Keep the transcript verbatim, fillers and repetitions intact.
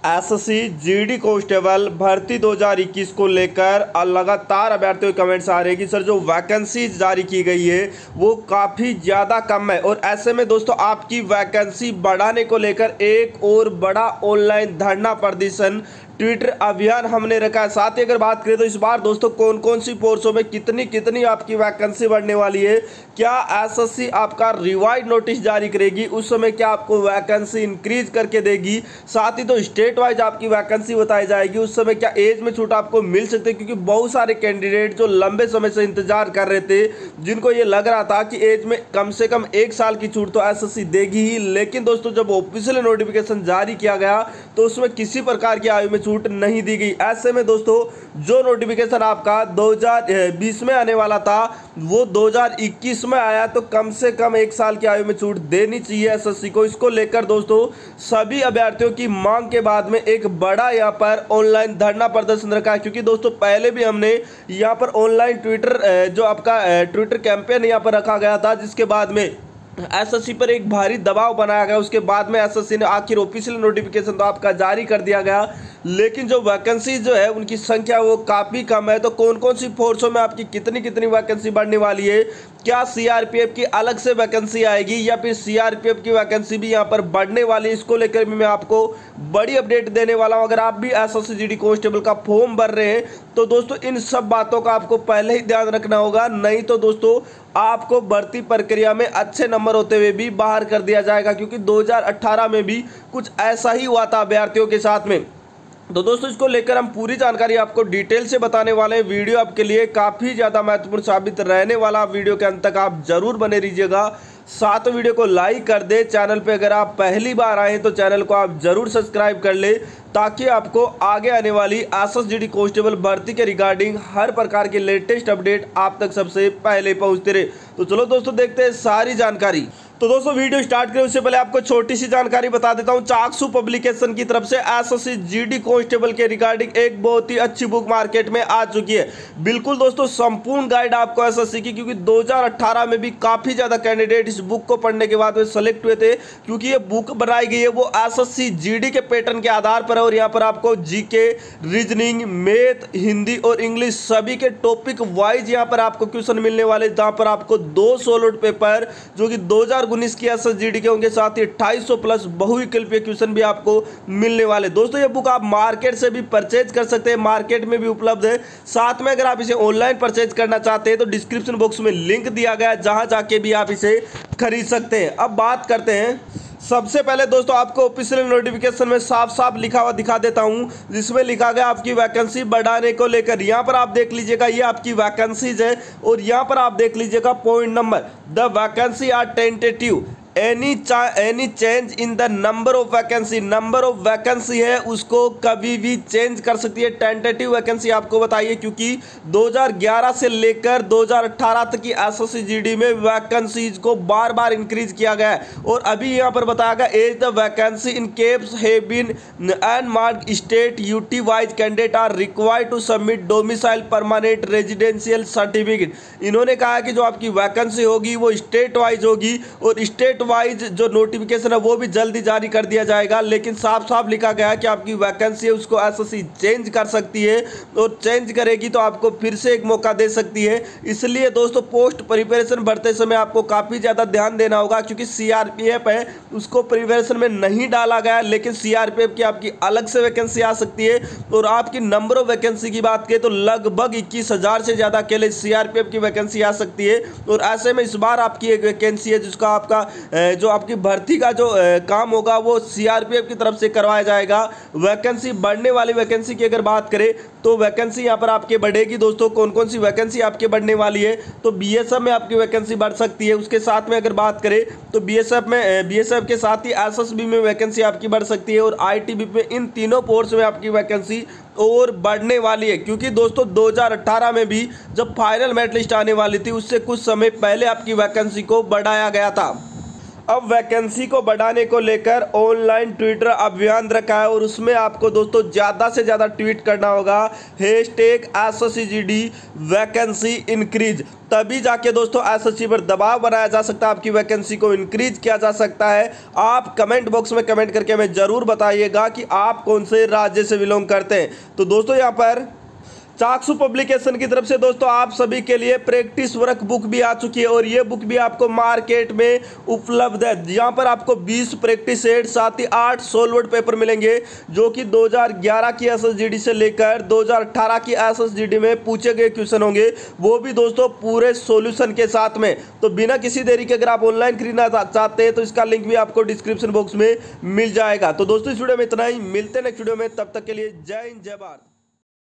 SSC GD constable भर्ती दो हज़ार इक्कीस को लेकर लगातार अभ्यर्थियों के कमेंट्स आ रहे हैं कि सर जो वैकेंसी जारी की गई है वो काफ़ी ज़्यादा कम है। और ऐसे में दोस्तों आपकी वैकेंसी बढ़ाने को लेकर एक और बड़ा ऑनलाइन धरना प्रदर्शन ट्विटर अभियान हमने रखा है। साथ ही अगर बात करें तो इस बार दोस्तों कौन कौन सी पोस्टों में कितनी कितनी आपकी वैकेंसी बढ़ने वाली है, क्या एसएससी आपका रिवाइज नोटिस जारी करेगी, उस समय क्या आपको वैकेंसी इंक्रीज करके देगी, साथ ही तो स्टेट वाइज आपकी वैकेंसी बताई जाएगी, उस समय क्या एज में छूट आपको मिल सकती है, क्योंकि बहुत सारे कैंडिडेट जो लंबे समय से इंतजार कर रहे थे, जिनको ये लग रहा था कि एज में कम से कम एक साल की छूट तो एसएससी देगी ही, लेकिन दोस्तों जब ऑफिशियल नोटिफिकेशन जारी किया गया तो उसमें किसी प्रकार की आयु में छूट नहीं दी गई। ऐसे में दोस्तों जो नोटिफिकेशन आपका दो हज़ार बीस में आने वाला था वो दो हज़ार इक्कीस में आया, तो कम से कम एक साल की आयु में छूट देनी चाहिए एसएससी को। इसको लेकर दोस्तों सभी अभ्यर्थियों की मांग के बाद में एक बड़ा यहाँ पर ऑनलाइन धरना प्रदर्शन रखा है, क्योंकि दोस्तों पहले भी हमने यहाँ पर ऑनलाइन ट्विटर जो आपका ट्विटर कैंपेन यहाँ पर रखा गया था, जिसके बाद में एसएससी पर एक भारी दबाव बनाया गया। उसके बाद में एसएससी ने आखिर ऑफिशियल नोटिफिकेशन तो आपका जारी कर दिया गया, लेकिन जो वैकेंसी जो है उनकी संख्या वो काफ़ी कम है। तो कौन कौन सी फोर्सों में आपकी कितनी कितनी वैकेंसी बढ़ने वाली है, क्या सीआरपीएफ की अलग से वैकेंसी आएगी या फिर सीआरपीएफ की वैकेंसी भी यहाँ पर बढ़ने वाली है, इसको लेकर भी मैं आपको बड़ी अपडेट देने वाला हूँ। अगर आप भी एसएससी जीडी कांस्टेबल का फॉर्म भर रहे हैं तो दोस्तों इन सब बातों का आपको पहले ही ध्यान रखना होगा, नहीं तो दोस्तों आपको भर्ती प्रक्रिया में अच्छे नंबर होते हुए भी बाहर कर दिया जाएगा, क्योंकि दो हज़ार अठारह में भी कुछ ऐसा ही हुआ था अभ्यर्थियों के साथ में। तो दोस्तों इसको लेकर हम पूरी जानकारी आपको डिटेल से बताने वाले हैं। वीडियो आपके लिए काफ़ी ज़्यादा महत्वपूर्ण साबित रहने वाला, वीडियो के अंत तक आप जरूर बने रहिएगा। साथ वीडियो को लाइक कर दे, चैनल पे अगर आप पहली बार आए तो चैनल को आप जरूर सब्सक्राइब कर ले, ताकि आपको आगे आने वाली एसएससी जीडी कांस्टेबल भर्ती के रिगार्डिंग हर प्रकार के लेटेस्ट अपडेट आप तक सबसे पहले पहुंचते रहे। तो चलो दोस्तों देखते हैं सारी जानकारी। तो दोस्तों वीडियो स्टार्ट करें उससे पहले आपको छोटी सी जानकारी बता देता हूं। चाक्षु पब्लिकेशन की तरफ से एसएससी जीडी कांस्टेबल के रिगार्डिंग एक बहुत ही अच्छी बुक मार्केट में आ चुकी है। बिल्कुल दोस्तों संपूर्ण गाइड आपको एसएससी की, क्योंकि दो हज़ार अठारह में भी काफी ज्यादा कैंडिडेट इस बुक को पढ़ने के बाद में सेलेक्ट हुए थे, क्योंकि ये बुक बनाई गई है वो एसएससी जीडी के पैटर्न के आधार पर है। और यहाँ पर आपको जीके, रीजनिंग, मैथ, हिंदी और इंग्लिश सभी के टॉपिक वाइज यहाँ पर आपको क्वेश्चन मिलने वाले, जहां पर आपको दो सोलोड पेपर जो कि दो हज़ार उन्नीस की एसएससी जीडी के होंगे, साथ ही अट्ठाईस सौ प्लस बहुविकल्पीय क्वेश्चन भी आपको मिलने वाले। दोस्तों ये बुक आप मार्केट से भी परचेज कर सकते हैं, मार्केट में भी उपलब्ध है। साथ में अगर आप इसे ऑनलाइन परचेज करना चाहते हैं तो डिस्क्रिप्शन बॉक्स में लिंक दिया गया है, जहां जाके भी आप इसे खरीद सकते हैं। अब बात करते हैं, सबसे पहले दोस्तों आपको ऑफिशियल नोटिफिकेशन में साफ साफ लिखा हुआ दिखा देता हूं, जिसमें लिखा गया आपकी वैकेंसी बढ़ाने को लेकर। यहां पर आप देख लीजिएगा ये आपकी वैकेंसीज है, और यहां पर आप देख लीजिएगा point number, the vacancy are tentative, any any change in the number of vacancy. Number of vacancy है उसको कभी भी चेंज कर सकती है। टेंटेटिव वैकेंसी आपको बताइए, क्योंकि दो हज़ार ग्यारह से लेकर दो हज़ार अठारह तक की एसएससी जीडी में वैकेंसीज को बार बार इंक्रीज किया गया है। और अभी यहां पर बताया गया as the vacancy in CAPFs have been earmarked state UT wise candidate are required to submit domicile permanent residential certificate. इन्होंने कहा कि जो आपकी वैकेंसी होगी वो स्टेट वाइज होगी, और स्टेट वाइज जो नोटिफिकेशन है वो भी जल्दी जारी कर दिया जाएगा। लेकिन साफ साफ लिखा गया है कि आपकी वैकेंसी है उसको एसएससी चेंज कर सकती है, और चेंज करेगी तो आपको फिर से एक मौका दे सकती है। इसलिए दोस्तों पोस्ट प्रिपरेशन बढ़ते समय आपको काफ़ी ज़्यादा ध्यान देना होगा, क्योंकि सीआरपीएफ है उसको प्रिपरेशन में नहीं डाला गया, लेकिन सीआरपीएफ की आपकी अलग से वैकेंसी आ सकती है। और आपकी नंबर ऑफ वैकेंसी की बात करें तो लगभग इक्कीस हज़ार से ज़्यादा के लिए सीआरपीएफ की वैकेंसी आ सकती है। और ऐसे में इस बार आपकी एक वैकेंसी है जिसका आपका जो आपकी भर्ती का जो काम होगा वो सीआरपीएफ की तरफ से करवाया जाएगा। वैकेंसी बढ़ने वाली वैकेंसी की अगर बात करें तो वैकेंसी यहाँ पर आपके बढ़ेगी। दोस्तों कौन कौन सी वैकेंसी आपके बढ़ने वाली है, तो बीएसएफ में आपकी वैकेंसी बढ़ सकती है। उसके साथ में अगर बात करें तो बीएसएफ में बीएसएफ के साथ ही एसएसबी में वैकेंसी आपकी बढ़ सकती है, और आईटीबी में, इन तीनों पोर्ट्स में आपकी वैकेंसी और बढ़ने वाली है। क्योंकि दोस्तों दो हज़ार अठारह में भी जब फाइनल मेरिट लिस्ट आने वाली थी उससे कुछ समय पहले आपकी वैकेंसी को बढ़ाया गया था। अब वैकेंसी को बढ़ाने को लेकर ऑनलाइन ट्विटर अभियान रखा है और उसमें आपको दोस्तों ज़्यादा से ज़्यादा ट्वीट करना होगा hashtag S S C G D vacancy increase. तभी जाके दोस्तों एसएससी पर दबाव बनाया जा सकता है, आपकी वैकेंसी को इंक्रीज किया जा सकता है। आप कमेंट बॉक्स में कमेंट करके हमें ज़रूर बताइएगा कि आप कौन से राज्य से बिलोंग करते हैं। तो दोस्तों यहाँ पर चाक्षु पब्लिकेशन की तरफ से दोस्तों आप सभी के लिए प्रैक्टिस वर्क बुक भी आ चुकी है और ये बुक भी आपको मार्केट में उपलब्ध है। यहाँ पर आपको बीस प्रैक्टिस सेट साथ ही आठ सोल्व्ड पेपर मिलेंगे जो कि दो हज़ार ग्यारह की एसएसजीडी से लेकर दो हज़ार अठारह की एसएसजीडी में पूछे गए क्वेश्चन होंगे, वो भी दोस्तों पूरे सॉल्यूशन के साथ में। तो बिना किसी देरी के अगर आप ऑनलाइन खरीदना चाहते हैं तो इसका लिंक भी आपको डिस्क्रिप्शन बॉक्स में मिल जाएगा। तो दोस्तों इस वीडियो में इतना ही, मिलते हैं नेक्स्ट वीडियो में, तब तक के लिए जय हिंद जय भारत।